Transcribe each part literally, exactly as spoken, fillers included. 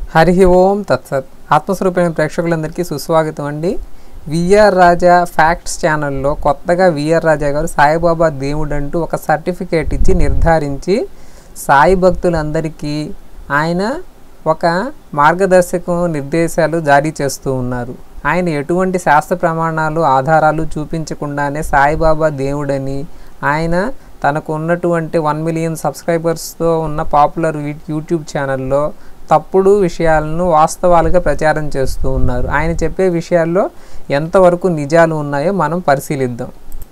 హరి ఓం తత్సత్. ఆత్మస్వరూపమైన ప్రేక్షకులందరికీ సుస్వాగతం అండి. విఆర్ రాజా ఫ్యాక్ట్స్ ఛానల్లో కొత్తగా విఆర్ రాజా గారు సాయిబాబా దేవుడు అంటూ ఒక సర్టిఫికేట్ ఇచ్చి నిర్ధారించి సాయి భక్తులందరికీ ఆయన ఒక మార్గదర్శకం నిర్దేశాలు జారీ చేస్తూ ఉన్నారు. ఆయన ఎటువంటి శాస్త్ర ప్రమాణాలు ఆధారాలు చూపించకుండానే సాయిబాబా దేవుడని, ఆయన తనకు ఉన్నటువంటి వన్ మిలియన్ సబ్స్క్రైబర్స్తో ఉన్న పాపులర్ యూట్యూబ్ ఛానల్లో తప్పుడు విషయాలను వాస్తవాలుగా ప్రచారం చేస్తూ ఉన్నారు. ఆయన చెప్పే విషయాల్లో ఎంతవరకు నిజాలు ఉన్నాయో మనం పరిశీలిద్దాం.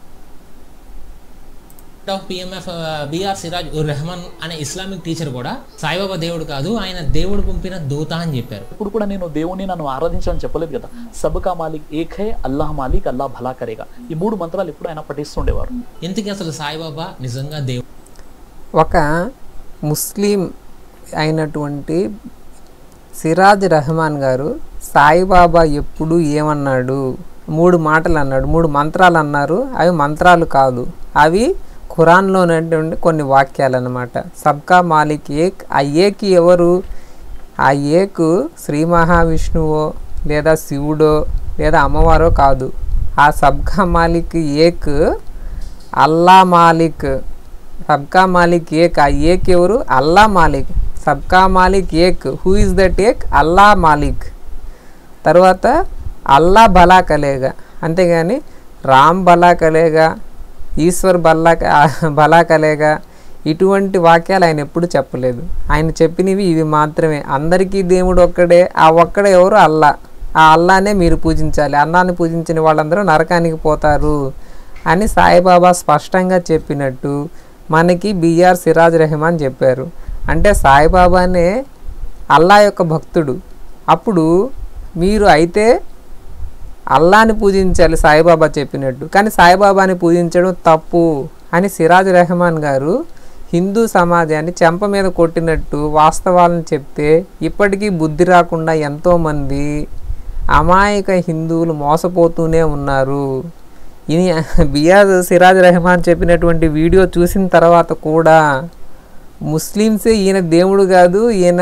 పిఎంఎఫ్ బిఆర్ సిరాజ్ ఉర్ రెహమాన్ అనే ఇస్లామిక్ టీచర్ కూడా సాయిబాబా దేవుడు కాదు, ఆయన దేవుడు పంపిన దూత అని చెప్పారు. ఇప్పుడు కూడా నేను దేవుని నన్ను ఆరాధించాలని చెప్పలేదు కదా. సబ్కా మాలిక్ ఏక్ హై, అల్లాహ్ మాలిక్, అల్లాహ్ భలా కరేగా, ఈ మూడు మంత్రాలు ఇప్పుడు ఆయన పఠిస్తుండేవారు. ఎందుకు అసలు సాయిబాబా నిజంగా దేవుడు? ఒక ముస్లిం అయినటువంటి సిరాజ్ రెహమాన్ గారు సాయిబాబా ఎప్పుడు ఏమన్నాడు, మూడు మాటలు అన్నాడు, మూడు మంత్రాలు అన్నారు. అవి మంత్రాలు కాదు, అవి ఖురాన్లోనేటువంటి కొన్ని వాక్యాలు అన్నమాట. సబ్కా మాలిక్ ఏక్, ఆ ఏక్ ఎవరు? ఆ ఏక్ శ్రీ మహావిష్ణువో లేదా శివుడో లేదా అమ్మవారో కాదు. ఆ సబ్కా మాలిక్ ఏక్ అల్లా మాలిక్. సబ్కా మాలిక్ ఏక్, ఆ ఏక్ ఎవరు? అల్లా మాలిక్. సబ్కా మాలిక్ ఏక్, హూ ఇస్ దట్ ఏక్? అల్లా మాలిక్. తర్వాత అల్లా భలా కలేగా, అంతేగాని రామ్ భలా కలేగా, ఈశ్వర్ బల్లా భలా కలేగా, ఇటువంటి వాక్యాలు ఆయన ఎప్పుడు చెప్పలేదు. ఆయన చెప్పినవి ఇవి మాత్రమే. అందరికీ దేవుడు ఒక్కడే, ఆ ఒక్కడే ఎవరు? అల్లా. ఆ అల్లానే మీరు పూజించాలి, అల్లాని పూజించిన వాళ్ళందరూ నరకానికి పోతారు అని సాయిబాబా స్పష్టంగా చెప్పినట్టు మనకి బిఆర్ సిరాజ్ రెహమాన్ చెప్పారు. అంటే సాయిబాబానే అల్లా యొక్క భక్తుడు. అప్పుడు మీరు అయితే అల్లాని పూజించాలి సాయిబాబా చెప్పినట్టు, కానీ సాయిబాబాని పూజించడం తప్పు అని సిరాజ్ రెహమాన్ గారు హిందూ సమాజాన్ని చెంప మీద కొట్టినట్టు వాస్తవాలను చెప్తే ఇప్పటికీ బుద్ధి రాకుండా ఎంతోమంది అమాయక హిందువులు మోసపోతూనే ఉన్నారు. ఇది బిఆర్ సిరాజ్ రెహమాన్ చెప్పినటువంటి వీడియో చూసిన తర్వాత కూడా ముస్లిమ్సే ఈయన దేవుడు కాదు, ఈయన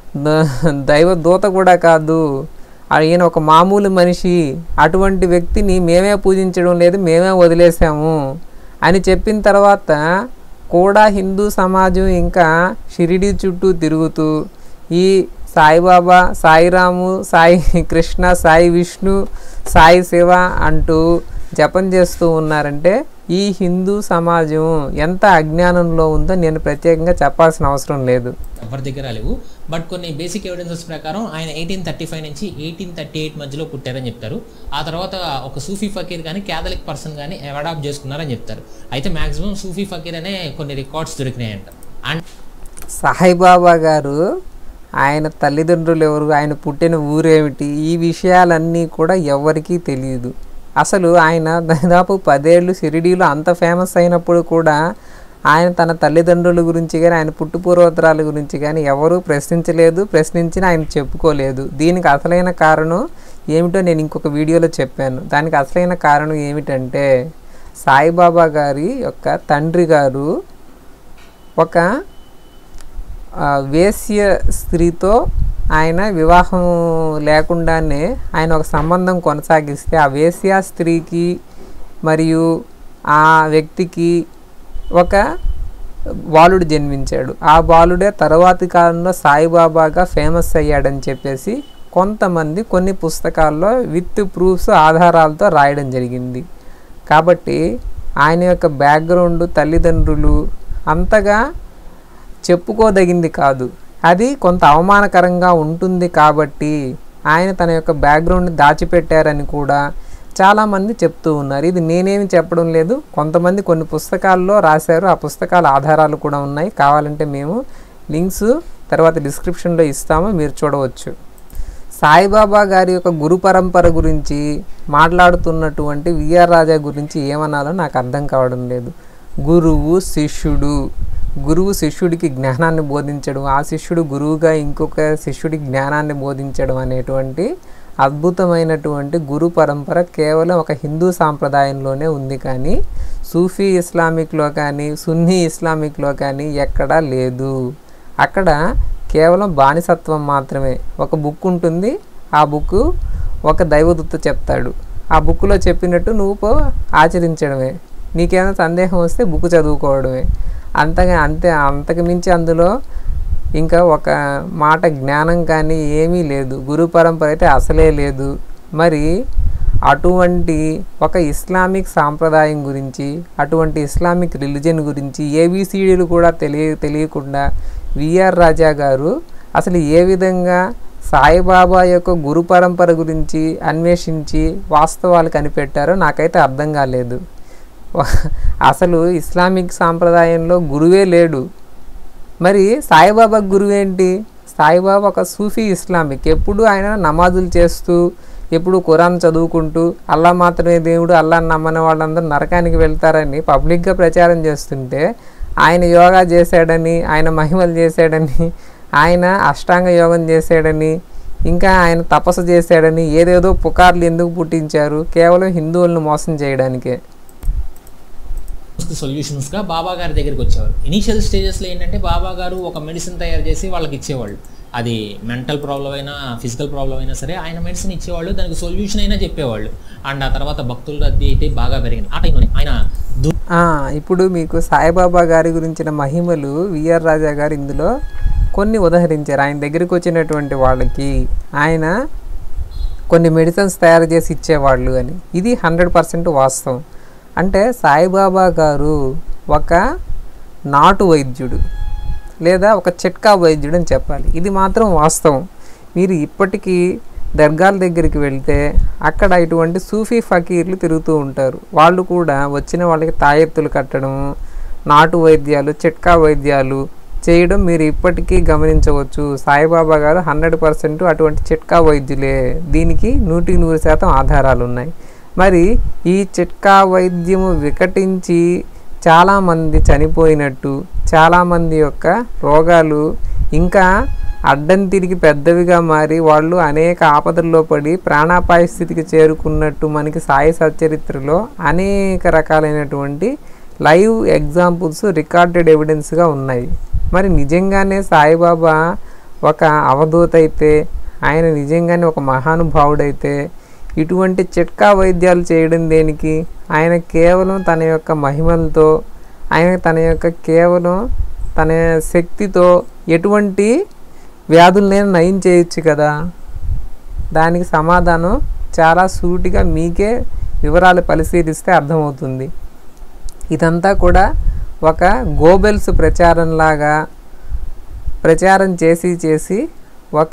దైవ దూత కూడా కాదు, ఈయన ఒక మామూలు మనిషి, అటువంటి వ్యక్తిని మేమే పూజించడం లేదు, మేమే వదిలేసాము అని చెప్పిన తర్వాత కూడా హిందూ సమాజం ఇంకా షిరిడి చుట్టూ తిరుగుతూ ఈ సాయిబాబా, సాయిరాము, సాయి కృష్ణ, సాయి విష్ణు, సాయి శివ అంటూ జపం చేస్తూ ఉన్నారంటే ఈ హిందూ సమాజం ఎంత అజ్ఞానంలో ఉందో నేను ప్రత్యేకంగా చెప్పాల్సిన అవసరం లేదు. ఎవరి దగ్గర లేవు. బట్ కొన్ని బేసిక్ ఎవిడెన్సెస్ ప్రకారం ఆయన ఎయిటీన్ థర్టీ ఫైవ్ నుంచి ఎయిటీన్ థర్టీ ఎయిట్ మధ్యలో పుట్టారని చెప్తారు. ఆ తర్వాత ఒక సూఫీ ఫకీర్ కానీ క్యాథలిక్ పర్సన్ కానీ అడాప్ట్ చేసుకున్నారని చెప్తారు. అయితే మ్యాక్సిమం సూఫీ ఫకీర్ అనే కొన్ని రికార్డ్స్ దొరికినాయంట. అండ్ సాయిబాబా గారు ఆయన తల్లిదండ్రులు ఎవరు, ఆయన పుట్టిన ఊరేమిటి, ఈ విషయాలన్నీ కూడా ఎవరికీ తెలియదు. అసలు ఆయన దాదాపు పదేళ్ళు షిరిడీలో అంత ఫేమస్ అయినప్పుడు కూడా ఆయన తన తల్లిదండ్రుల గురించి కానీ ఆయన పుట్టుపూర్వోత్తరాల గురించి కానీ ఎవరూ ప్రశ్నించలేదు, ప్రశ్నించిన ఆయన చెప్పుకోలేదు. దీనికి అసలైన కారణం ఏమిటో నేను ఇంకొక వీడియోలో చెప్పాను. దానికి అసలైన కారణం ఏమిటంటే సాయిబాబా గారి యొక్క తండ్రి గారు ఒక వేశ్య స్త్రీతో ఆయన వివాహం లేకుండానే ఆయన ఒక సంబంధం కొనసాగిస్తే ఆ వేశ్య స్త్రీకి మరియు ఆ వ్యక్తికి ఒక బాలుడు జన్మించాడు. ఆ బాలుడే తర్వాతి కాలంలో సాయిబాబాగా ఫేమస్ అయ్యాడని చెప్పేసి కొంతమంది కొన్ని పుస్తకాల్లో విత్ ప్రూఫ్స్ ఆధారాలతో రాయడం జరిగింది. కాబట్టి ఆయన యొక్క బ్యాక్గ్రౌండ్, తల్లిదండ్రులు అంతగా చెప్పుకోదగింది కాదు. అది కొంత అవమానకరంగా ఉంటుంది కాబట్టి ఆయన తన యొక్క బ్యాక్గ్రౌండ్ దాచిపెట్టారని కూడా చాలామంది చెప్తూ ఉన్నారు. ఇది నేనేమి చెప్పడం లేదు, కొంతమంది కొన్ని పుస్తకాల్లో రాశారు, ఆ పుస్తకాల ఆధారాలు కూడా ఉన్నాయి. కావాలంటే మేము లింక్స్ తర్వాత డిస్క్రిప్షన్లో ఇస్తాము, మీరు చూడవచ్చు. సాయిబాబా గారి యొక్క గురు పరంపర గురించి మాట్లాడుతున్నటువంటి విఆర్ రాజా గురించి ఏమన్నాలో నాకు అర్థం కావడం లేదు. గురువు శిష్యుడు, గురువు శిష్యుడికి జ్ఞానాన్ని బోధించడం, ఆ శిష్యుడు గురువుగా ఇంకొక శిష్యుడికి జ్ఞానాన్ని బోధించడం అనేటువంటి అద్భుతమైనటువంటి గురు పరంపర కేవలం ఒక హిందూ సాంప్రదాయంలోనే ఉంది, కానీ సూఫీ ఇస్లామిక్లో కానీ సున్నీ ఇస్లామిక్లో కానీ ఎక్కడా లేదు. అక్కడ కేవలం బానిసత్వం మాత్రమే. ఒక బుక్ ఉంటుంది, ఆ బుక్ ఒక దైవదూత చెప్తాడు, ఆ బుక్లో చెప్పినట్టు నువ్వు పో ఆచరించడమే. నీకేమైనా సందేహం వస్తే బుక్ చదువుకోవడమే. అంతగా అంతే, అంతకు మించి అందులో ఇంకా ఒక మాట జ్ఞానం కానీ ఏమీ లేదు. గురు పరంపర అయితే అసలే లేదు. మరి అటువంటి ఒక ఇస్లామిక్ సాంప్రదాయం గురించి, అటువంటి ఇస్లామిక్ రిలీజన్ గురించి ఏబిసిడీలు కూడా తెలియ తెలియకుండా విఆర్ రాజా గారు అసలు ఏ విధంగా సాయిబాబా యొక్క గురు పరంపర గురించి అన్వేషించి వాస్తవాలు కనిపెట్టారో నాకైతే అర్థం కాలేదు. అసలు ఇస్లామిక్ సాంప్రదాయంలో గురువే లేడు. మరి సాయిబాబా గురువేంటి? సాయిబాబా ఒక సూఫీ ఇస్లామిక్. ఎప్పుడు ఆయన నమాజులు చేస్తూ, ఎప్పుడు ఖురాన్ చదువుకుంటూ, అల్లా మాత్రమే దేవుడు, అల్లా నమ్మని వాళ్ళందరూ నరకానికి వెళ్తారని పబ్లిక్గా ప్రచారం చేస్తుంటే, ఆయన యోగా చేశాడని, ఆయన మహిమలు చేశాడని, ఆయన అష్టాంగ యోగం చేశాడని, ఇంకా ఆయన తపస్సు చేశాడని ఏదేదో పుకార్లు ఎందుకు పుట్టించారు? కేవలం హిందువులను మోసం చేయడానికే. సొల్యూషన్స్గా బాబా గారి దగ్గరికి వచ్చేవారు. ఇనీషియల్ స్టేజెస్లో ఏంటంటే బాబా గారు ఒక మెడిసిన్ తయారు చేసి వాళ్ళకి ఇచ్చేవాళ్ళు. అది మెంటల్ ప్రాబ్లం అయినా ఫిజికల్ ప్రాబ్లం అయినా సరే ఆయన మెడిసిన్ ఇచ్చేవాళ్ళు, దానికి సొల్యూషన్ అయినా చెప్పేవాళ్ళు. అండ్ ఆ తర్వాత భక్తుల రద్దీ అయితే బాగా పెరిగింది ఆ టైంలో. ఆయన ఇప్పుడు మీకు సాయిబాబా గారి గురించిన మహిమలు విఆర్ రాజా గారు ఇందులో కొన్ని ఉదహరించారు. ఆయన దగ్గరికి వచ్చినటువంటి వాళ్ళకి ఆయన కొన్ని మెడిసిన్స్ తయారు చేసి ఇచ్చేవాళ్ళు అని. ఇది హండ్రెడ్ పర్సెంట్ వాస్తవం. అంటే సాయిబాబా గారు ఒక నాటు వైద్యుడు లేదా ఒక చిట్కా వైద్యుడు అని చెప్పాలి. ఇది మాత్రం వాస్తవం. మీరు ఇప్పటికీ దర్గాల దగ్గరికి వెళ్తే అక్కడ ఇటువంటి సూఫీ ఫకీర్లు తిరుగుతూ ఉంటారు. వాళ్ళు కూడా వచ్చిన వాళ్ళకి తాయెత్తులు కట్టడం, నాటు వైద్యాలు, చిట్కా వైద్యాలు చేయడం మీరు ఇప్పటికీ గమనించవచ్చు. సాయిబాబా గారు హండ్రెడ్ పర్సెంట్ అటువంటి చిట్కా వైద్యులే. దీనికి నూటికి నూరు శాతం ఆధారాలు ఉన్నాయి. మరి ఈ చిట్కా వైద్యము వికటించి చాలామంది చనిపోయినట్టు, చాలామంది యొక్క రోగాలు ఇంకా అడ్డం తిరిగి పెద్దవిగా మారి వాళ్ళు అనేక ఆపదల్లో పడి ప్రాణాపాయ స్థితికి చేరుకున్నట్టు మనకి సాయి సచ్చరిత్రలో అనేక రకాలైనటువంటి లైవ్ ఎగ్జాంపుల్స్, రికార్డెడ్ ఎవిడెన్స్గా ఉన్నాయి. మరి నిజంగానే సాయిబాబా ఒక అవధూత అయితే, ఆయన నిజంగానే ఒక మహానుభావుడైతే ఇటువంటి చిట్కా వైద్యాలు చేయడం దేనికి? ఆయన కేవలం తన యొక్క మహిమలతో, ఆయన తన యొక్క కేవలం తన శక్తితో ఎటువంటి వ్యాధులనైనా నయం చేయొచ్చు కదా. దానికి సమాధానం చాలా సూటిగా మీకే వివరాలు పరిశీలిస్తే అర్థమవుతుంది. ఇదంతా కూడా ఒక గోబెల్స్ ప్రచారంలాగా ప్రచారం చేసి చేసి ఒక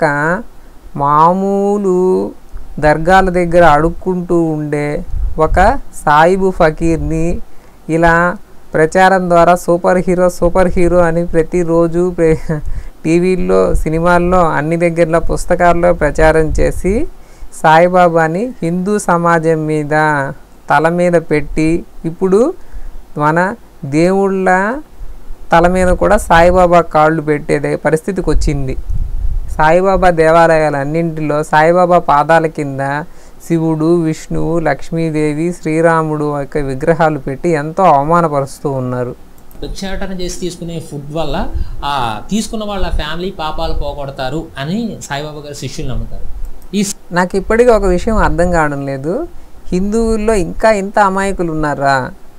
మామూలు దర్గాల దగ్గర అడుక్కుంటూ ఉండే ఒక సాయిబు ఫకీర్ని ఇలా ప్రచారం ద్వారా సూపర్ హీరో సూపర్ హీరో అని ప్రతిరోజు టీవీల్లో, సినిమాల్లో, అన్ని దగ్గరలో, పుస్తకాల్లో ప్రచారం చేసి సాయిబాబాని హిందూ సమాజం మీద తల మీద పెట్టి ఇప్పుడు మన దేవుళ్ళ తల మీద కూడా సాయిబాబా కాళ్ళు పెట్టేదే పరిస్థితికి వచ్చింది. సాయిబాబా దేవాలయాలన్నింటిలో సాయిబాబా పాదాల కింద శివుడు, విష్ణువు, లక్ష్మీదేవి, శ్రీరాముడు యొక్క విగ్రహాలు పెట్టి ఎంతో అవమానపరుస్తూ ఉన్నారు. భిక్షాటన చేసి తీసుకునే ఫుడ్ వల్ల ఆ తీసుకున్న వాళ్ళ ఫ్యామిలీ పాపాలు పోగొడతారు అని సాయిబాబా గారి శిష్యులు నమ్ముతారు. ఈ నాకు ఇప్పటికీ ఒక విషయం అర్థం కావడం లేదు. హిందువుల్లో ఇంకా ఇంత అమాయకులు ఉన్నారా?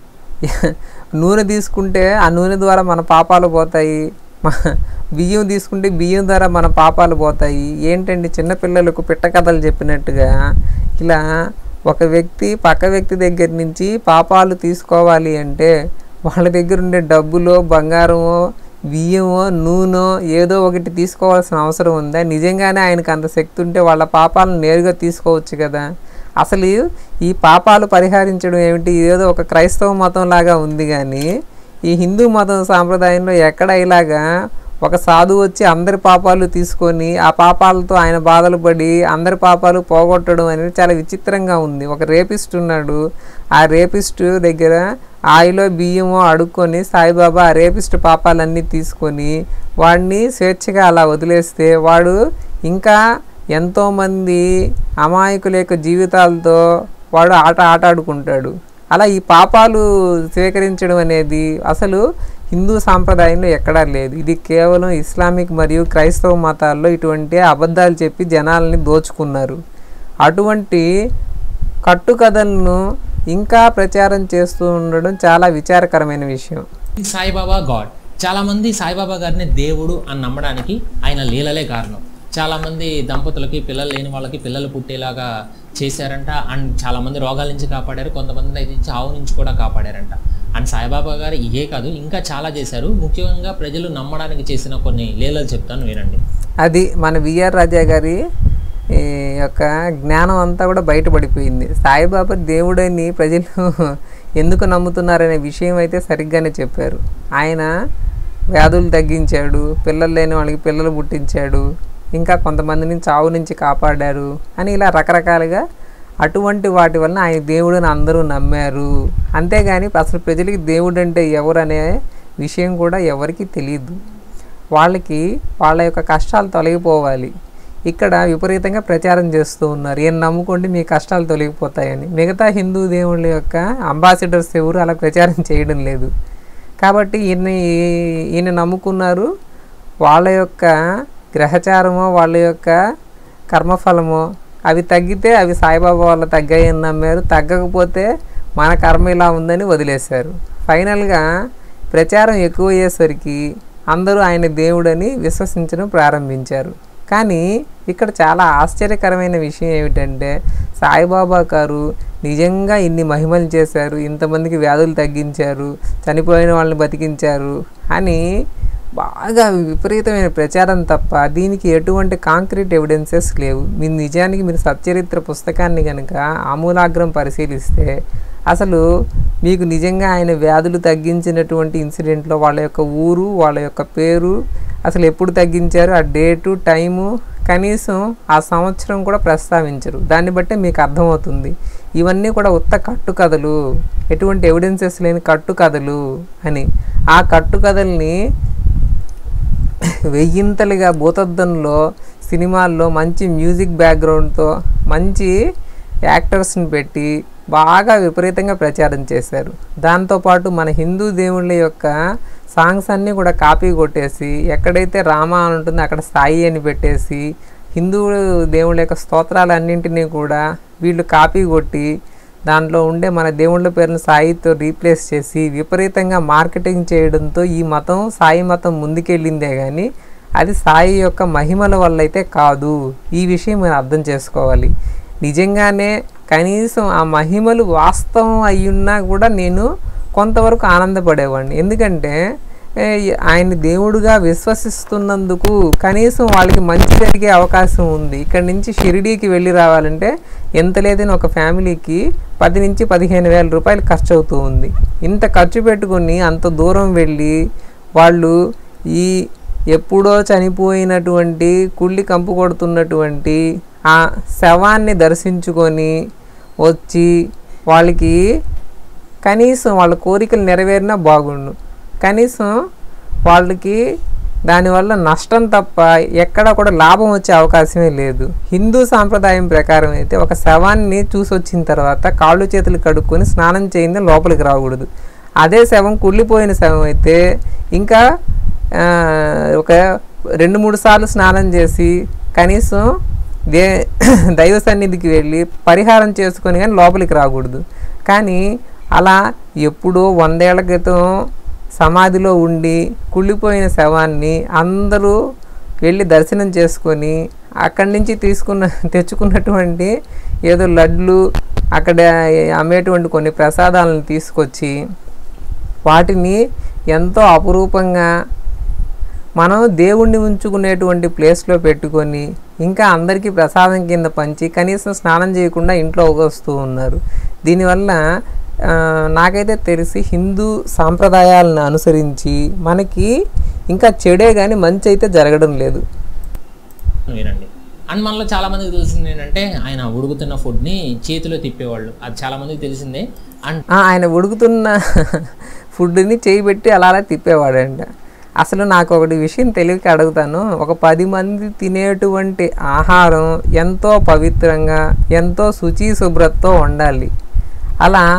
నూనె తీసుకుంటే ఆ నూనె ద్వారా మన పాపాలు పోతాయి, బియ్యం తీసుకుంటే బియ్యం ద్వారా మన పాపాలు పోతాయి. ఏంటండి చిన్నపిల్లలకు పిట్ట కథలు చెప్పినట్టుగా ఇలా ఒక వ్యక్తి పక్క వ్యక్తి దగ్గర నుంచి పాపాలు తీసుకోవాలి అంటే వాళ్ళ దగ్గర ఉండే డబ్బులో, బంగారమో, బియ్యమో, నూనె ఏదో ఒకటి తీసుకోవాల్సిన అవసరం ఉందా? నిజంగానే ఆయనకు అంత శక్తి ఉంటే వాళ్ళ పాపాలను నేరుగా తీసుకోవచ్చు కదా. అసలు ఈ పాపాలు పరిహరించడం ఏమిటి? ఏదో ఒక క్రైస్తవ మతం లాగా ఉంది కానీ ఈ హిందూ మతం సాంప్రదాయంలో ఎక్కడ ఇలాగా ఒక సాధువు వచ్చి అందరి పాపాలు తీసుకొని ఆ పాపాలతో ఆయన బాధలు పడి అందరి పాపాలు పోగొట్టడం అనేది చాలా విచిత్రంగా ఉంది. ఒక రేపిస్ట్ ఉన్నాడు, ఆ రేపిస్ట్ దగ్గర ఆయిలో బియ్యమో అడుక్కొని సాయిబాబా ఆ రేపిస్ట్ పాపాలన్నీ తీసుకొని వాడిని స్వేచ్ఛగా అలా వదిలేస్తే వాడు ఇంకా ఎంతోమంది అమాయకుల యొక్క జీవితాలతో వాడు ఆట ఆట ఆడుకుంటాడు. అలా ఈ పాపాలు స్వీకరించడం అనేది అసలు హిందూ సాంప్రదాయంలో ఎక్కడా లేదు. ఇది కేవలం ఇస్లామిక్ మరియు క్రైస్తవ మతాల్లో ఇటువంటి అబద్ధాలు చెప్పి జనాల్ని దోచుకున్నారు. అటువంటి కట్టుకథలను ఇంకా ప్రచారం చేస్తూ ఉండడం చాలా విచారకరమైన విషయం. సాయిబాబా గాడ్, చాలామంది సాయిబాబా గారిని దేవుడు అని నమ్మడానికి ఆయన లీలలే కారణం. చాలామంది దంపతులకి పిల్లలు లేని వాళ్ళకి పిల్లలు పుట్టేలాగా చేశారంట. అండ్ చాలామంది రోగాల నుంచి కాపాడారు, కొంతమంది అయితే చావు నుంచి కూడా కాపాడారంట. అండ్ సాయిబాబా గారు ఇవే కాదు, ఇంకా చాలా చేశారు. ముఖ్యంగా ప్రజలు నమ్మడానికి చేసిన కొన్ని లీలలు చెప్తాను వినండి. అది మన విఆర్ రాజా గారి ఈ యొక్క జ్ఞానం అంతా కూడా బయటపడిపోయింది. సాయిబాబా దేవుడని ప్రజలు ఎందుకు నమ్ముతున్నారనే విషయం అయితే సరిగ్గానే చెప్పారు. ఆయన వ్యాధులు తగ్గించాడు, పిల్లలు లేని వాళ్ళకి పిల్లలు పుట్టించాడు, ఇంకా కొంతమందిని చావు నుంచి కాపాడారు అని ఇలా రకరకాలుగా అటువంటి వాటి వలన ఆయన దేవుడని అందరూ నమ్మారు. అంతేగాని అసలు ప్రజలకి దేవుడు అంటే ఎవరు అనే విషయం కూడా ఎవరికి తెలియదు. వాళ్ళకి వాళ్ళ యొక్క కష్టాలు తొలగిపోవాలి, ఇక్కడ విపరీతంగా ప్రచారం చేస్తూ ఉన్నారు. ఈయన నమ్ముకోండి మీ కష్టాలు తొలగిపోతాయని. మిగతా హిందూ దేవుళ్ళ యొక్క అంబాసిడర్స్ ఎవరు అలా ప్రచారం చేయడం లేదు. కాబట్టి ఈయన ఈయన నమ్ముకున్నారు. వాళ్ళ యొక్క గ్రహచారమో వాళ్ళ యొక్క కర్మఫలమో అవి తగ్గితే అవి సాయిబాబా వాళ్ళు తగ్గాయని నమ్మారు, తగ్గకపోతే మన కర్మ ఇలా ఉందని వదిలేశారు. ఫైనల్గా ప్రచారం ఎక్కువ అయ్యేసరికి అందరూ ఆయన దేవుడని విశ్వసించడం ప్రారంభించారు. కానీ ఇక్కడ చాలా ఆశ్చర్యకరమైన విషయం ఏమిటంటే సాయిబాబా గారు నిజంగా ఇన్ని మహిమలు చేశారు, ఇంతమందికి వ్యాధులు తగ్గించారు, చనిపోయిన వాళ్ళని బతికించారు అని బాగా విపరీతమైన ప్రచారం తప్ప దీనికి ఎటువంటి కాంక్రీట్ ఎవిడెన్సెస్ లేవు. మీరు నిజానికి మీరు సచ్చరిత్ర పుస్తకాన్ని కనుక ఆమూలాగ్రం పరిశీలిస్తే అసలు మీకు నిజంగా ఆయన వ్యాధులు తగ్గించినటువంటి ఇన్సిడెంట్లో వాళ్ళ యొక్క ఊరు, వాళ్ళ యొక్క పేరు, అసలు ఎప్పుడు తగ్గించారు, ఆ డేటు, టైము, కనీసం ఆ సంవత్సరం కూడా ప్రస్తావించరు. దాన్ని బట్టే మీకు అర్థమవుతుంది ఇవన్నీ కూడా ఉత్త కట్టుకథలు, ఎటువంటి ఎవిడెన్సెస్ లేని కట్టుకథలు అని. ఆ కట్టుకథల్ని వెయ్యింతలుగా భూతద్దంలో సినిమాల్లో మంచి మ్యూజిక్ బ్యాక్గ్రౌండ్తో మంచి యాక్టర్స్ని పెట్టి బాగా విపరీతంగా ప్రచారం చేశారు. దాంతోపాటు మన హిందూ దేవుళ్ళ యొక్క సాంగ్స్ అన్నీ కూడా కాపీ కొట్టేసి ఎక్కడైతే రామ అని ఉంటుందో అక్కడ సాయి అని పెట్టేసి హిందూ దేవుళ్ళ యొక్క స్తోత్రాలన్నింటినీ కూడా వీళ్ళు కాపీ కొట్టి దాంట్లో ఉండే మన దేవుళ్ళ పేరును సాయితో రీప్లేస్ చేసి విపరీతంగా మార్కెటింగ్ చేయడంతో ఈ మతం సాయి మతం ముందుకెళ్ళిందే కానీ అది సాయి యొక్క మహిమల వల్ల అయితే కాదు. ఈ విషయం మనం అర్థం చేసుకోవాలి. నిజంగానే కనీసం ఆ మహిమలు వాస్తవం అయ్యున్నా కూడా నేను కొంతవరకు ఆనందపడేవాడిని. ఎందుకంటే ఆయన దేవుడుగా విశ్వసిస్తున్నందుకు కనీసం వాళ్ళకి మంచి జరిగే అవకాశం ఉంది. ఇక్కడి నుంచి షిరిడీకి వెళ్ళి రావాలంటే ఎంత లేదని ఒక ఫ్యామిలీకి పది నుంచి పదిహేను వేల రూపాయలు ఖర్చు అవుతూ ఉంది. ఇంత ఖర్చు పెట్టుకుని అంత దూరం వెళ్ళి వాళ్ళు ఈ ఎప్పుడో చనిపోయినటువంటి కుళ్ళి కంపు కొడుతున్నటువంటి ఆ శవాన్ని దర్శించుకొని వచ్చి వాళ్ళకి కనీసం వాళ్ళ కోరికలు నెరవేరినా బాగుండు. కనీసం వాళ్ళకి దానివల్ల నష్టం తప్ప ఎక్కడ కూడా లాభం వచ్చే అవకాశమే లేదు. హిందూ సాంప్రదాయం ప్రకారం అయితే ఒక శవాన్ని చూసి వచ్చిన తర్వాత కాళ్ళు చేతులు కడుక్కొని స్నానం చేయింది లోపలికి రాకూడదు. అదే శవం కుళ్ళిపోయిన శవం అయితే ఇంకా ఒక రెండు మూడు సార్లు స్నానం చేసి కనీసం దే దైవ సన్నిధికి వెళ్ళి పరిహారం చేసుకొని కానీ లోపలికి రాకూడదు. కానీ అలా ఎప్పుడో వందేళ్ల క్రితం సమాధిలో ఉండి కుళ్ళిపోయిన శవాన్ని అందరూ వెళ్ళి దర్శనం చేసుకొని అక్కడి నుంచి తీసుకున్న తెచ్చుకున్నటువంటి ఏదో లడ్లు అక్కడ అమ్మేటువంటి కొన్ని ప్రసాదాలను తీసుకొచ్చి వాటిని ఎంతో అపురూపంగా మనం దేవుణ్ణి ఉంచుకునేటువంటి ప్లేస్లో పెట్టుకొని ఇంకా అందరికీ ప్రసాదం కింద పంచి కనీసం స్నానం చేయకుండా ఇంట్లో వస్తూ ఉన్నారు. దీనివల్ల నాకైతే తెలిసి హిందూ సాంప్రదాయాలను అనుసరించి మనకి ఇంకా చెడే కానీ మంచి అయితే జరగడం లేదు. వినండి. అండ్ మనలో చాలామందికి తెలిసింది ఏంటంటే ఆయన ఉడుకుతున్న ఫుడ్ని చేతిలో తిప్పేవాళ్ళు. అది చాలామందికి తెలిసిందే. అండ్ ఆయన ఉడుకుతున్న ఫుడ్ని చేయి పెట్టి అలా అలా తిప్పేవాడంట. అసలు నాకు ఒకటి విషయం తెలియక అడుగుతాను. ఒక పది మంది తినేటువంటి ఆహారం ఎంతో పవిత్రంగా ఎంతో శుచి శుభ్రతతో ఉండాలి. అలా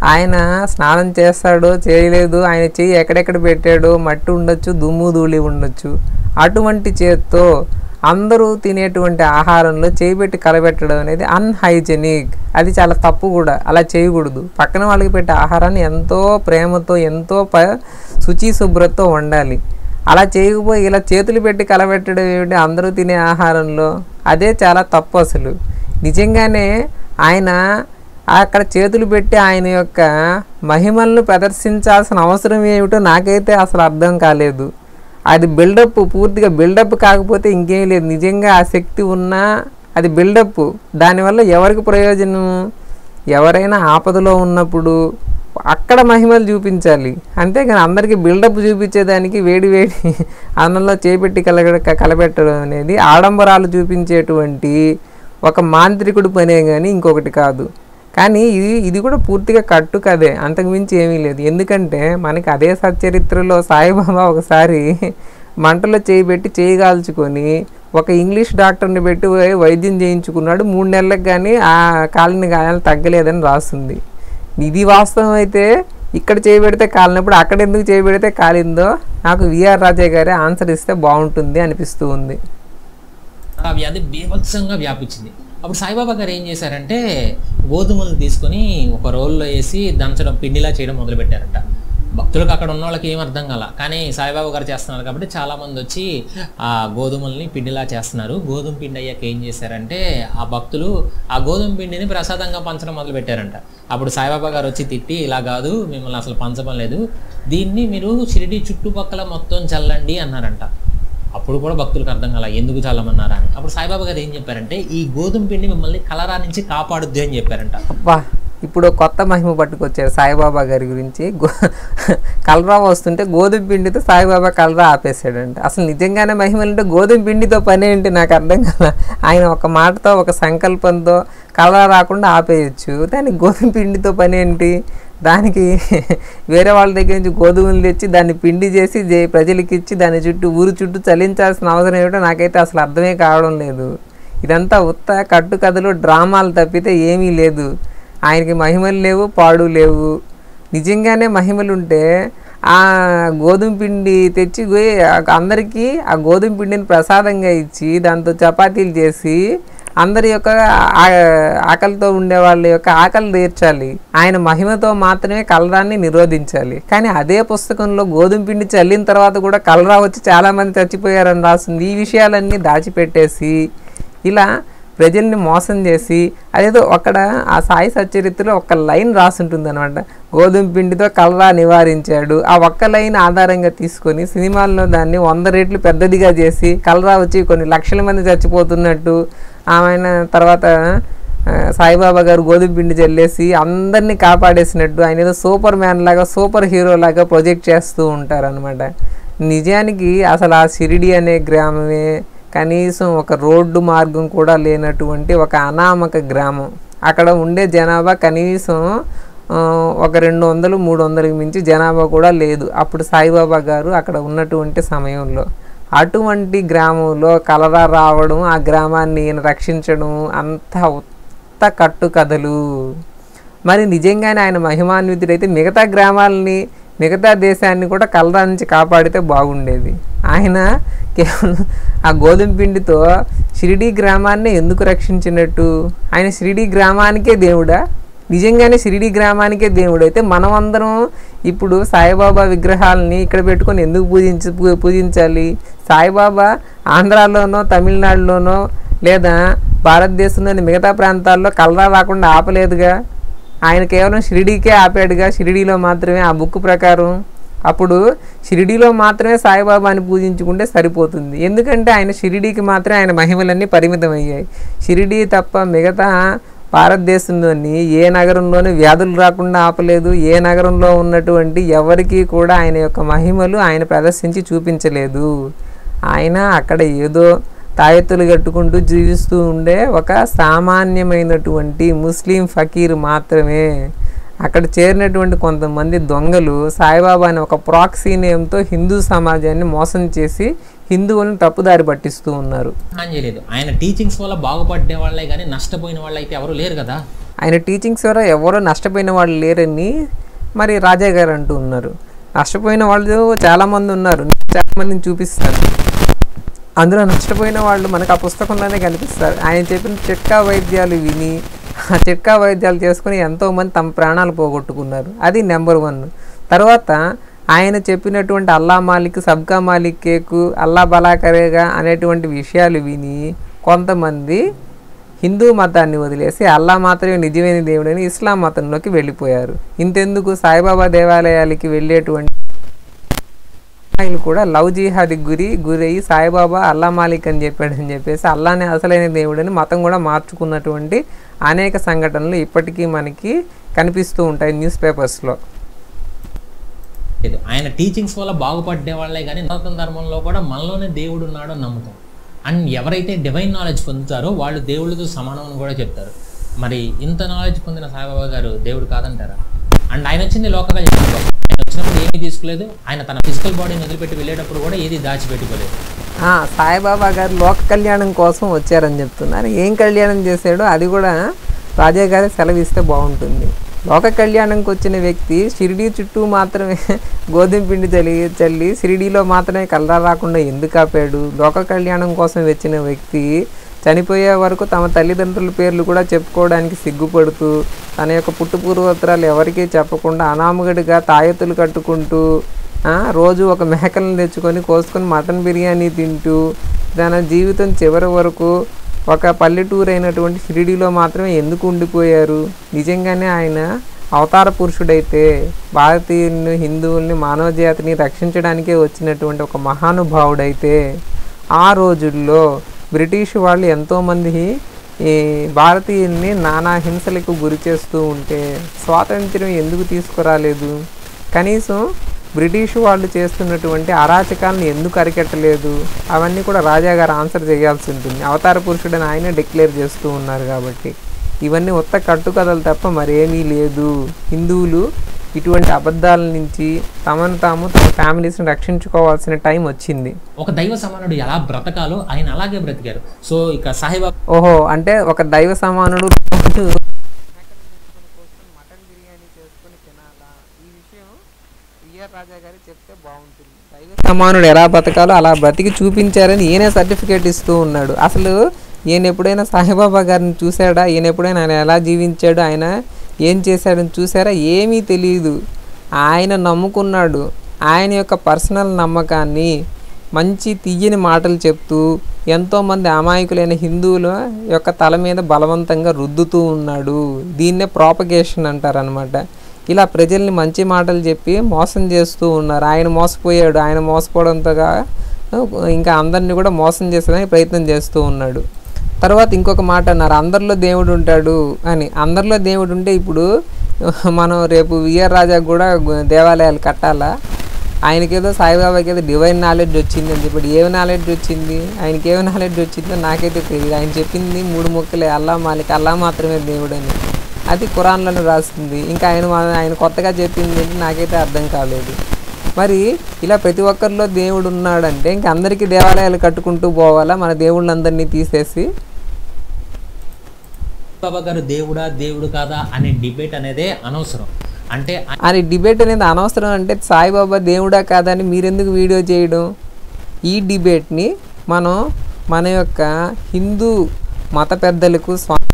ఆయన స్నానం చేస్తాడో చేయలేదు, ఆయన చెయ్యి ఎక్కడెక్కడ పెట్టాడో మట్టి ఉండొచ్చు, దుమ్ము ధూళి ఉండొచ్చు. అటువంటి చేత్తో అందరూ తినేటువంటి ఆహారంలో చేయి పెట్టి కలబెట్టడం అనేది అన్హైజెనిక్, అది చాలా తప్పు కూడా. అలా చేయకూడదు. పక్కన వాళ్ళకి పెట్టే ఆహారాన్ని ఎంతో ప్రేమతో ఎంతో ప శుచి శుభ్రతతో వండాలి. అలా చేయకపోయి ఇలా చేతులు పెట్టి కలబెట్టడం ఏమిటి అందరూ తినే ఆహారంలో, అదే చాలా తప్పు. అసలు నిజంగానే ఆయన అక్కడ చేతులు పెట్టి ఆయన యొక్క మహిమలను ప్రదర్శించాల్సిన అవసరం ఏమిటో నాకైతే అసలు అర్థం కాలేదు. అది బిల్డప్, పూర్తిగా బిల్డప్ కాకపోతే ఇంకేం లేదు. నిజంగా ఆ శక్తి ఉన్నా అది బిల్డప్. దానివల్ల ఎవరికి ప్రయోజనం? ఎవరైనా ఆపదలో ఉన్నప్పుడు అక్కడ మహిమలు చూపించాలి, అంతేగాని అందరికీ బిల్డప్ చూపించేదానికి వేడి వేడి అన్నంలో చేపెట్టి కల కలబెట్టడం అనేది ఆడంబరాలు చూపించేటువంటి ఒక మాంత్రికుడి పనే కానీ ఇంకొకటి కాదు. కానీ ఇది ఇది కూడా పూర్తిగా కట్టు కదే, అంతకుమించి ఏమీ లేదు. ఎందుకంటే మనకి అదే సచ్చరిత్రలో సాయిబాబా ఒకసారి మంటలో చేయి పెట్టి చేయి కాల్చుకొని ఒక ఇంగ్లీష్ డాక్టర్ని పెట్టి వైద్యం చేయించుకున్నాడు. మూడు నెలలకు కానీ ఆ కాలిన గాయాలు తగ్గలేదని రాస్తుంది. ఇది వాస్తవం అయితే ఇక్కడ చేయబెడితే కాలినప్పుడు అక్కడ ఎందుకు చేయబెడితే కాలిందో నాకు విఆర్ రాజయ్య గారే ఆన్సర్ ఇస్తే బాగుంటుంది అనిపిస్తూ ఉంది. ఆ వ్యాధి బీభత్సంగా వ్యాపించింది. అప్పుడు సాయిబాబా గారు ఏం చేశారంటే గోధుమలు తీసుకొని ఒక రోల్లో వేసి దంచడం, పిండిలా చేయడం మొదలుపెట్టారంట. భక్తులకు అక్కడ ఉన్న వాళ్ళకి ఏం అర్థం కాల, కానీ సాయిబాబా గారు చేస్తున్నారు కాబట్టి చాలామంది వచ్చి ఆ గోధుమల్ని పిండిలా చేస్తున్నారు. గోధుమ పిండి అయ్యాక ఏం చేశారంటే ఆ భక్తులు ఆ గోధుమ పిండిని ప్రసాదంగా పంచడం మొదలుపెట్టారంట. అప్పుడు సాయిబాబా గారు వచ్చి తిట్టి, ఇలా కాదు, మిమ్మల్ని అసలు పంచడం లేదు, దీన్ని మీరు షిరిడి చుట్టుపక్కల మొత్తం చల్లండి అన్నారంట. అప్పుడు కూడా భక్తులకు అర్థం కాల, ఎందుకు చల్లమన్నారా అని. అప్పుడు సాయిబాబా గారు ఏం చెప్పారంటే ఈ గోధుమ పిండి మిమ్మల్ని కలరా నుంచి కాపాడుద్ది అని చెప్పారంట. అబ్బా, ఇప్పుడు కొత్త మహిమ పట్టుకొచ్చారు సాయిబాబా గారి గురించి. గో కలరా వస్తుంటే గోధుమ పిండితో సాయిబాబా కలరా ఆపేసాడంట. అసలు నిజంగానే మహిమలు అంటే గోధుమ పిండితో పని ఏంటి నాకు అర్థం కాల. ఆయన ఒక మాటతో ఒక సంకల్పంతో కలరా రాకుండా ఆపేయచ్చు, దానికి గోధుమ పిండితో పని ఏంటి? దానికి వేరే వాళ్ళ దగ్గర నుంచి గోధుమలు తెచ్చి దాన్ని పిండి చేసి ప్రజలకి ఇచ్చి దాని చుట్టూ ఊరు చుట్టూ చలించాల్సిన అవసరం ఏమిటో నాకైతే అసలు అర్థమే కావడం లేదు. ఇదంతా ఉత్త కట్టు కథలు, డ్రామాలు తప్పితే ఏమీ లేదు. ఆయనకి మహిమలు లేవు, పాడు లేవు. నిజంగానే మహిమలు ఉంటే ఆ గోధుమ పిండి తెచ్చి అందరికీ ఆ గోధుమ పిండిని ప్రసాదంగా ఇచ్చి దాంతో చపాతీలు చేసి అందరి యొక్క ఆకలితో ఉండే వాళ్ళ యొక్క ఆకలి తీర్చాలి. ఆయన మహిమతో మాత్రమే కలరాన్ని నిరోధించాలి. కానీ అదే పుస్తకంలో గోధుమ పిండి చల్లిన తర్వాత కూడా కలరా వచ్చి చాలామంది చచ్చిపోయారని రాస్తుంది. ఈ విషయాలన్నీ దాచిపెట్టేసి ఇలా ప్రజల్ని మోసం చేసి అదేదో అక్కడ ఆ సాయి సచ్చరిత్రలో ఒక లైన్ రాసుంటుంది అనమాట, గోధుమ పిండితో కలరా నివారించాడు. ఆ ఒక్క లైన్ ఆధారంగా తీసుకొని సినిమాల్లో దాన్ని వంద రెట్లు పెద్దదిగా చేసి కలరా వచ్చి కొన్ని లక్షల మంది చచ్చిపోతున్నట్టు, ఆయన తర్వాత సాయిబాబా గారు గోధుమ పిండి చల్లేసి అందరినీ కాపాడేసినట్టు ఆయన ఏదో సూపర్ మ్యాన్ లాగా సూపర్ హీరో లాగా ప్రొజెక్ట్ చేస్తూ ఉంటారనమాట. నిజానికి అసలు ఆ షిరిడి అనే గ్రామమే కనీసం ఒక రోడ్డు మార్గం కూడా లేనటువంటి ఒక అనామక గ్రామం. అక్కడ ఉండే జనాభా కనీసం ఒక రెండు వందలు మూడు వందలకి మించి జనాభా కూడా లేదు అప్పుడు సాయిబాబా గారు అక్కడ ఉన్నటువంటి సమయంలో. అటువంటి గ్రామంలో కలరా రావడం, ఆ గ్రామాన్ని రక్షించడం అంత ఉత్త కట్టు కథలు. మరి నిజంగానే ఆయన మహిమాన్వితుడైతే మిగతా గ్రామాలని మిగతా దేశాన్ని కూడా కలరా నుంచి కాపాడితే బాగుండేది. ఆయన కేవలం ఆ గోధుమ పిండితో షిరిడి గ్రామాన్ని ఎందుకు రక్షించినట్టు? ఆయన షిరిడి గ్రామానికే దేవుడా? నిజంగానే షిరిడి గ్రామానికే దేవుడు అయితే మనమందరం ఇప్పుడు సాయిబాబా విగ్రహాలని ఇక్కడ పెట్టుకొని ఎందుకు పూజించి పూజించాలి? సాయిబాబా ఆంధ్రాలోనో తమిళనాడులోనో లేదా భారతదేశంలోని మిగతా ప్రాంతాల్లో కలరా రాకుండా ఆపలేదుగా. ఆయన కేవలం షిరిడీకే ఆపాడుగా, షిరిడీలో మాత్రమే ఆ బుక్ ప్రకారం. అప్పుడు షిరిడీలో మాత్రమే సాయిబాబాని పూజించుకుంటే సరిపోతుంది. ఎందుకంటే ఆయన షిరిడీకి మాత్రమే ఆయన మహిమలన్నీ పరిమితమయ్యాయి. షిరిడీ తప్ప మిగతా భారతదేశంలోని ఏ నగరంలోనూ వ్యాధులు రాకుండా ఆపలేదు. ఏ నగరంలో ఉన్నటువంటి ఎవరికీ కూడా ఆయన యొక్క మహిమలు ఆయన ప్రదర్శించి చూపించలేదు. ఆయన అక్కడ ఏదో తాయెత్తులు కట్టుకుంటూ జీవిస్తూ ఉండే ఒక సామాన్యమైనటువంటి ముస్లిం ఫకీర్ మాత్రమే. అక్కడ చేరినటువంటి కొంతమంది దొంగలు సాయిబాబాని ఒక ప్రాక్సీ నేమ్తో హిందూ సమాజాన్ని మోసం చేసి హిందువులను తప్పుదారి పట్టిస్తూ ఉన్నారు. చేయలేదు. ఆయన టీచింగ్స్ వల్ల బాగుపడే వాళ్ళే కానీ నష్టపోయిన వాళ్ళు అయితే ఎవరు లేరు కదా. ఆయన టీచింగ్స్ ద్వారా ఎవరో నష్టపోయిన వాళ్ళు లేరని మరి రాజా గారు అంటూ ఉన్నారు. నష్టపోయిన వాళ్ళు చాలామంది ఉన్నారు, చాలామందిని చూపిస్తారు. అందులో నష్టపోయిన వాళ్ళు మనకు ఆ పుస్తకంలోనే కనిపిస్తారు. ఆయన చెప్పిన చిట్కా వైద్యాలు విని ఆ చిట్కా వైద్యాలు చేసుకుని ఎంతోమంది తమ ప్రాణాలు పోగొట్టుకున్నారు. అది నెంబర్ వన్. తర్వాత ఆయన చెప్పినటువంటి అల్లా మాలిక్, సబ్కా మాలిక్ కేకు, అల్లా బలాకరేగా అనేటువంటి విషయాలు విని కొంతమంది హిందూ మతాన్ని వదిలేసి అల్లా మాత్రమే నిజమైన దేవుడని ఇస్లాం మతంలోకి వెళ్ళిపోయారు. ఇంతెందుకు, సాయిబాబా దేవాలయాలకి వెళ్ళేటువంటి ఆయన కూడా లవ్ జిహాద్కి గురి గురయ్యి సాయిబాబా అల్లా మాలిక్ అని చెప్పాడని చెప్పేసి అల్లానే అసలైన దేవుడని మతం కూడా మార్చుకున్నటువంటి అనేక సంఘటనలు ఇప్పటికీ మనకి కనిపిస్తూ ఉంటాయి న్యూస్ పేపర్స్లో. ఆయన టీచింగ్స్ వల్ల బాగుపడ్డే వాళ్ళే కానీ సనాతన ధర్మంలో కూడా మనలోనే దేవుడు ఉన్నాడు అని నమ్ముతాం. అండ్ ఎవరైతే డివైన్ నాలెడ్జ్ పొందుతారో వాళ్ళు దేవుళ్ళతో సమానం అని కూడా చెప్తారు. మరి ఇంత నాలెడ్జ్ పొందిన సాయిబాబా గారు దేవుడు కాదంటారా? అండ్ ఆయన వచ్చింది లోకగా చెప్పారు. ఆయన వచ్చినప్పుడు ఏమీ తీసుకోలేదు. ఆయన తన ఫిజికల్ బాడీని వదిలిపెట్టి వెళ్ళేటప్పుడు కూడా ఏది దాచిపెట్టుకోలేదు. సాయిబాబా గారు లోక కళ్యాణం కోసం వచ్చారని చెప్తున్నారు. ఏం కళ్యాణం చేశాడో అది కూడా రాజా గారు సెలవిస్తే బాగుంటుంది. లోక కళ్యాణంకి వచ్చిన వ్యక్తి షిరిడీ చుట్టూ మాత్రమే గోధుమ పిండి చల్లి చల్లి షిరిడీలో మాత్రమే కలరా రాకుండా ఎందుకు ఆపాడు? లోక కళ్యాణం కోసం వచ్చిన వ్యక్తి చనిపోయే వరకు తమ తల్లిదండ్రుల పేర్లు కూడా చెప్పుకోవడానికి సిగ్గుపడుతూ తన యొక్క పుట్టు పూర్వోత్తరాలు ఎవరికీ చెప్పకుండా అనామగడిగా తాయెత్తులు కట్టుకుంటూ రోజు ఒక మేకలను తెచ్చుకొని కోసుకొని మటన్ బిర్యానీ తింటూ తన జీవితం చివరి వరకు ఒక పల్లెటూరు అయినటువంటి షిరిడీలో మాత్రమే ఎందుకు ఉండిపోయారు? నిజంగానే ఆయన అవతార పురుషుడైతే భారతీయుల్ని, హిందువుల్ని, మానవ జాతిని రక్షించడానికే వచ్చినటువంటి ఒక మహానుభావుడైతే ఆ రోజుల్లో బ్రిటిష్ వాళ్ళు ఎంతోమంది ఈ భారతీయుల్ని నానా హింసలకు గురి చేస్తూ ఉంటే స్వాతంత్ర్యం ఎందుకు తీసుకురాలేదు? కనీసం బ్రిటిష్ వాళ్ళు చేస్తున్నటువంటి అరాచకాలను ఎందుకు అరికట్టలేదు? అవన్నీ కూడా రాజాగారు ఆన్సర్ చేయాల్సి ఉంటుంది. అవతార పురుషుడని ఆయనే డిక్లేర్ చేస్తూ ఉన్నారు కాబట్టి ఇవన్నీ ఉత్త కట్టుకథలు తప్ప మరేమీ లేదు. హిందువులు ఇటువంటి అబద్ధాల నుంచి తమను తాము తమ ఫ్యామిలీస్ని రక్షించుకోవాల్సిన టైం వచ్చింది. ఒక దైవ సమానుడు ఎలా బ్రతకాలో ఆయన అలాగే బ్రతికారు. సో ఇక సాయిబాబా ఓహో అంటే ఒక దైవ సమానుడు మటన్ బిర్యానీ చేసుకుని తినాలా? ఈ విషయం విఆర్ రాజా గారు చెప్తే బాగుంటుంది. దైవ సమానుడు ఎలా బ్రతకాలో అలా బ్రతికి చూపించారని ఈయనే సర్టిఫికేట్ ఇస్తూ ఉన్నాడు. అసలు ఈయన ఎప్పుడైనా సాయిబాబా గారిని చూశాడా? ఈయన ఎప్పుడైనా ఆయన ఎలా జీవించాడు, ఆయన ఏం చేశాడని చూసారా? ఏమీ తెలియదు. ఆయన నమ్ముకున్నాడు. ఆయన యొక్క పర్సనల్ నమ్మకాన్ని మంచి తీయని మాటలు చెప్తూ ఎంతోమంది అమాయకులైన హిందువుల యొక్క తల మీద బలవంతంగా రుద్దుతూ ఉన్నాడు. దీన్నే ప్రాపగేషన్ అంటారనమాట. ఇలా ప్రజల్ని మంచి మాటలు చెప్పి మోసం చేస్తూ ఉన్నారు. ఆయన మోసపోయాడు. ఆయన మోసపోవడంతోగా ఇంకా అందరినీ కూడా మోసం చేసేదానికి ప్రయత్నం చేస్తూ ఉన్నాడు. తర్వాత ఇంకొక మాట అన్నారు, అందరిలో దేవుడు ఉంటాడు అని. అందరిలో దేవుడు ఉంటే ఇప్పుడు మనం రేపు విఆర్ రాజాకు కూడా దేవాలయాలు కట్టాలా? ఆయనకేదో సాయిబాబాకి ఏదో డివైన్ నాలెడ్జ్ వచ్చింది అని చెప్పి ఏమి నాలెడ్జ్ వచ్చింది? ఆయనకి ఏమి నాలెడ్జ్ వచ్చిందో నాకైతే తెలియదు. ఆయన చెప్పింది మూడు మొక్కలే, అల్లా మాలిక్, అల్లా మాత్రమే దేవుడు అని. అది ఖురాన్లోనే రాస్తుంది. ఇంకా ఆయన ఆయన కొత్తగా చెప్పింది ఏంటి నాకైతే అర్థం కాలేదు. మరి ఇలా ప్రతి ఒక్కరిలో దేవుడు ఉన్నాడంటే ఇంక అందరికీ దేవాలయాలు కట్టుకుంటూ పోవాలా మన దేవుళ్ళందరినీ తీసేసి? బాబా గారు దేవుడా దేవుడు కాదా అనే డిబేట్ అనేదే అనవసరం. అంటే అని డిబేట్ అనేది అనవసరం అంటే సాయిబాబా దేవుడా కాదా అని మీరెందుకు వీడియో చేయడం? ఈ డిబేట్ని మనం మన యొక్క హిందూ మత పెద్దలకు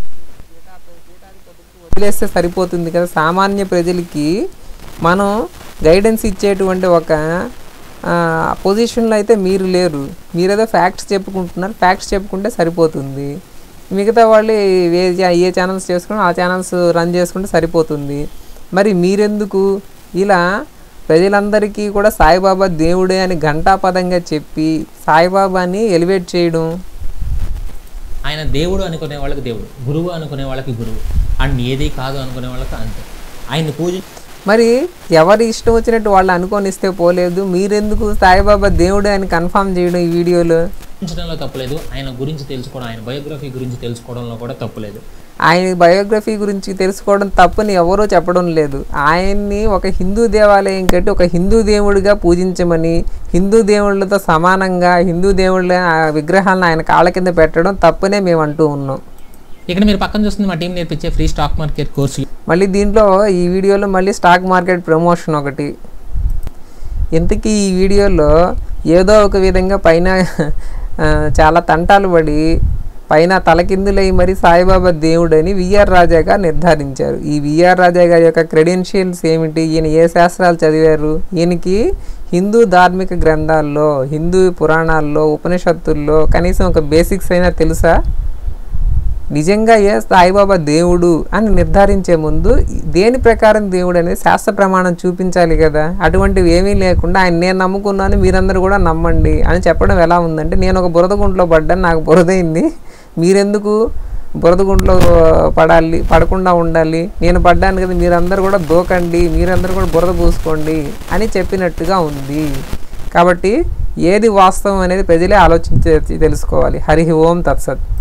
వదిలేస్తే సరిపోతుంది కదా. సామాన్య ప్రజలకి మనం గైడెన్స్ ఇచ్చేటువంటి ఒక పొజిషన్లో అయితే మీరు లేరు. మీరేదో ఫ్యాక్ట్స్ చెప్పుకుంటున్నారు. ఫ్యాక్ట్స్ చెప్పుకుంటే సరిపోతుంది. మిగతా వాళ్ళు ఏ ఏ ఛానల్స్ చేసుకుని ఆ ఛానల్స్ రన్ చేసుకుంటే సరిపోతుంది. మరి మీరెందుకు ఇలా ప్రజలందరికీ కూడా సాయిబాబా దేవుడే అని ఘంటాపదంగా చెప్పి సాయిబాబాని ఎలివేట్ చేయడం? ఆయన దేవుడు అనుకునే వాళ్ళకి దేవుడు, గురువు అనుకునే వాళ్ళకి గురువు, అండ్ ఏది కాదు అనుకునే వాళ్ళకి అంతే. ఆయన పూజ మరి ఎవరి ఇష్టం వచ్చినట్టు వాళ్ళు అనుకోనిస్తే పోలేదు. మీరెందుకు సాయిబాబా దేవుడే అని కన్ఫర్మ్ చేయడం ఈ వీడియోలో? ఉంచడంలో తప్పులేదు. ఆయన గురించి తెలుసుకోవడం, ఆయన బయోగ్రఫీ గురించి తెలుసుకోవడంలో కూడా తప్పులేదు. ఆయన బయోగ్రఫీ గురించి తెలుసుకోవడం తప్పని ఎవరో చెప్పడం లేదు. ఆయన్ని ఒక హిందూ దేవాలయం కట్టి ఒక హిందూ దేవుడిగా పూజించమని, హిందూ దేవుళ్ళతో సమానంగా హిందూ దేవుళ్ళ విగ్రహాలను ఆయన కాళ్ళ కింద పెట్టడం తప్పనే మేము అంటూ ఉన్నాం. ఇక్కడ మీరు పక్కన చూస్తుంది మా టీం నేర్పించే ఫ్రీ స్టాక్ మార్కెట్ కోర్సు. మళ్ళీ దీంట్లో ఈ వీడియోలో మళ్ళీ స్టాక్ మార్కెట్ ప్రమోషన్ ఒకటి. ఇంతకీ ఈ వీడియోలో ఏదో ఒక విధంగా పైన చాలా తంటాలు పడి పైన తలకిందులై మరి సాయిబాబా దేవుడని విఆర్ రాజా గారు నిర్ధారించారు. ఈ విఆర్ రాజా గారి యొక్క క్రెడెన్షియల్స్ ఏమిటి, ఈయన ఏ శాస్త్రాలు చదివారు, ఈయనకి హిందూ ధార్మిక గ్రంథాల్లో, హిందూ పురాణాల్లో, ఉపనిషత్తుల్లో కనీసం ఒక బేసిక్స్ అయినా తెలుసా? నిజంగా ఏ సాయిబాబా దేవుడు అని నిర్ధారించే ముందు దేని ప్రకారం దేవుడు అనేది శాస్త్ర ప్రమాణం చూపించాలి కదా. అటువంటివి ఏమీ లేకుండా ఆయన నేను నమ్ముకున్నాను మీరందరూ కూడా నమ్మండి అని చెప్పడం ఎలా ఉందంటే, నేను ఒక బురద గుంటలో పడ్డాను, నాకు బురదైంది, మీరెందుకు బురద గుంటలో పడాలి, పడకుండా ఉండాలి, నేను పడ్డాను కదా మీరందరూ కూడా దూకండి, మీరందరూ కూడా బురద పూసుకోండి అని చెప్పినట్టుగా ఉంది. కాబట్టి ఏది వాస్తవం అనేది ప్రజలే ఆలోచించి తెలుసుకోవాలి. హరి ఓం తత్సత్.